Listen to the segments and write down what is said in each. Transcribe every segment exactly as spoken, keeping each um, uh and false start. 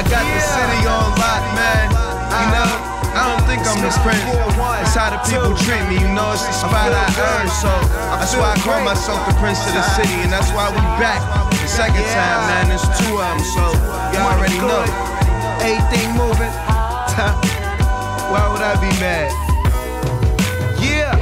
I got the city on lock, man. You know, I don't think I'm this prince. It's how the people treat me, you know, it's the spot I earn. So that's why I call myself the prince of the city, and that's why we back the second time, man. There's two of them, so you already know. Everything moving. Why would I be mad? Yeah.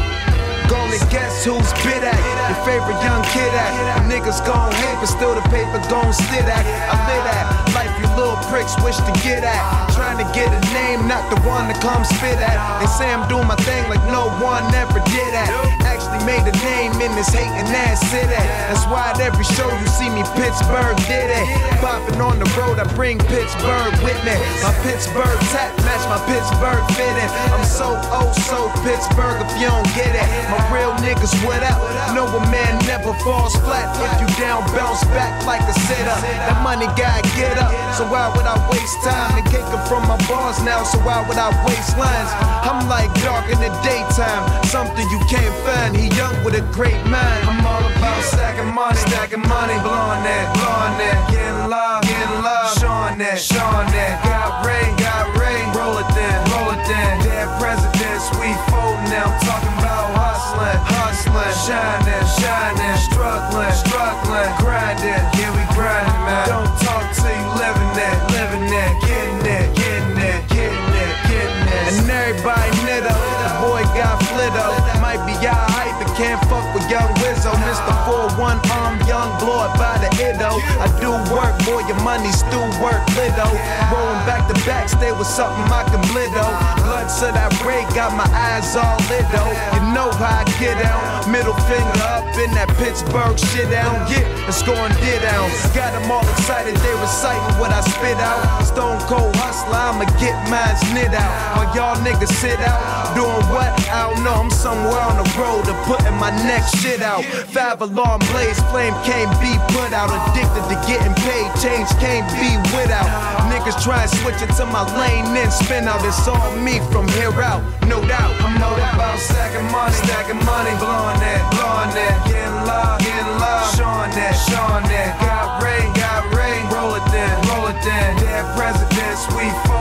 Gonna guess who's bit at your favorite young kid at. The niggas gon' hate, but still the paper gon' sit at. I live at life you little pricks wish to get at. Trying to get a name, not the one to come spit at. They say I'm doing my thing like no one ever did at. Actually made a name in this hating ass city. That's why at every show you see me Pittsburgh did it. Popping on the road, I bring Pittsburgh with me. My Pittsburgh tap match my Pittsburgh fitting. I'm so oh so Pittsburgh if you don't get it. My real niggas without, know a man never falls flat. If you down, bounce back like a sitter. That money gotta get up, so why would I waste time? And cake it from my bars now, so why would I waste lines? I'm like dark in the daytime, something you can't find. He young with a great mind. I'm all about stacking money, stacking money, blowing that, blowing that, getting love, getting love, showing that, showing that. Got Ray, got Ray, roll it then, roll it then. Dead presidents, we folding now, talking about hustling, hustling, shining, shining, struggling, struggling, grinding, yeah we grinding, man. Don't talk till you living it, living it, getting it, getting it, getting it, getting it. And everybody nitto, the boy got flitto. Might be y'all hype, but can't fuck with young Wizzo. Mister four one arm, young blood by the iddo. I do work, boy, your money still work, litto. Rolling back to back, stay with something I can blitto. Blood to that Ray, got my eyes all litto. You know how I get out, middle finger up in that Pittsburgh shit down. Yeah, it's going dead down. Got them all excited, they reciting what I spit out. Stone cold hustler, I'ma get mine knit out. While y'all niggas sit out, doing what? I don't know, I'm somewhere on the road to putting my next shit out. Five alarm blaze, flame can't be put out. Addicted to getting paid, change can't be without. Niggas try and switch it to my lane, then spin out. It's all me from here out, no doubt. I'm all about stacking money, stacking money, blowing that, blowing that, getting love, getting love, showing that, showing that. Got Ray, got Ray, roll it then, roll it then. Dead presidents, we